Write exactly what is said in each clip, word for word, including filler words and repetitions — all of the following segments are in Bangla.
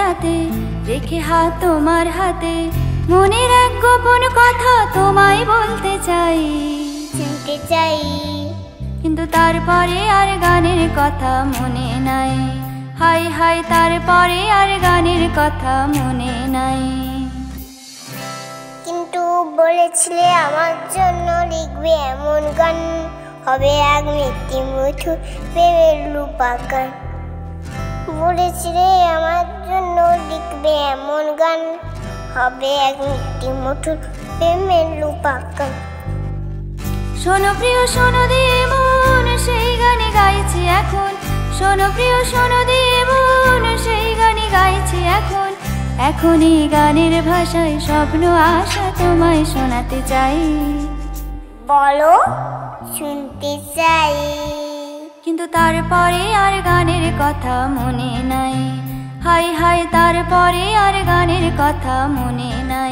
রাতে রেখে হাত তোমার হাতে মনের এক গোপন কথা তোমায় বলতে চাই, শুনতে চাই। কিন্তু তারপরে আর গানের কথা মনে নাই, হাই হাই তারপরে আর গানের কথা মনে নাই। কিন্তু বলেছিলে আমার জন্য লিখবে এমন গান, হবে এক মৃত্যু মধুর প্রেমের লুপাকান। বলেছিলে আমার জন্য লিখবে এমন গান, হবে এক মৃত্যু মধুর প্রেমের লুপাকান। শোনো প্রিয় শোনো দিয়ে মন সেই গানে গাইছি এখন, শোনো প্রিয় শোনো দিয়ে মন সেই গানে গাইছি এখন। এখন এই গানের ভাষায় স্বপ্ন আশা তোমায় শোনাতে চাই, বলো শুনতে চাই। কিন্তু তারপরে আর গানের কথা মনে নাই, হাই হাই তারপরে আর গানের কথা মনে নাই।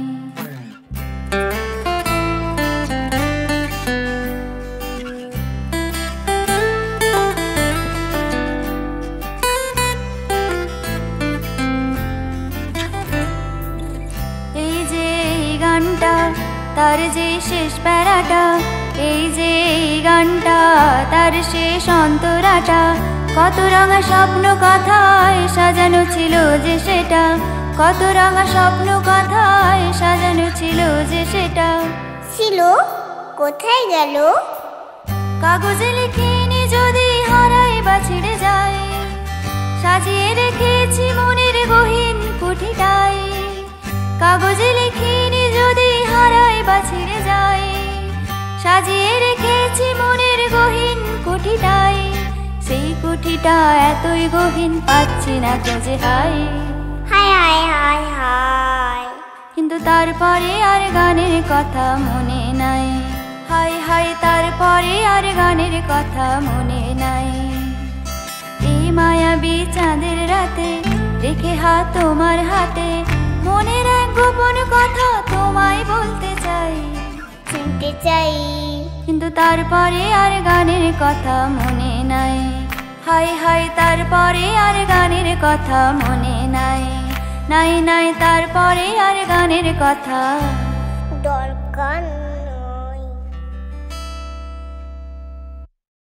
এই যে এই গানটা তার যে শেষ প্যারাটা, এই যে এই গানটা তার শেষ অন্তরাটা, কত রঙা স্বপ্ন কথায় সাজানো ছিল যে সেটা, কত রঙা স্বপ্ন কথায় সাজানো ছিল যে সেটা। ছিল কোথায় গেল? কাগজে লিখিনি যদি হারাই বা ছিঁড়ে যায়, সাজিয়ে রেখেছি মনের গহীন কুঠিটায়। কাগজে লিখিনি যদি হারাই বা ছিঁড়ে যায়, সাজিয়ে রেখেছি মনের গহীন কুঠিটায়। সেই কুঠিটা এতই গহীন পাচ্ছি না খুঁজে, হাই হায় হায় হায় হায়। কিন্তু তারপরে আর গানের কথা মনে নাই, হাই হাই তারপরে আর গানের কথা মনে নাই। এই মায়াবী চাঁদের রাতে রেখে হাত তোমার হাতে মনের এক গোপন কথা তোমায় বলতে চাই, শুনতে চাই। কিন্তু তারপরে আর গানের কথা মনে নাই, হাই হাই তারপরে আর গানের কথা মনে নাই, নাই নাই তারপরে আর গানের কথা দরকার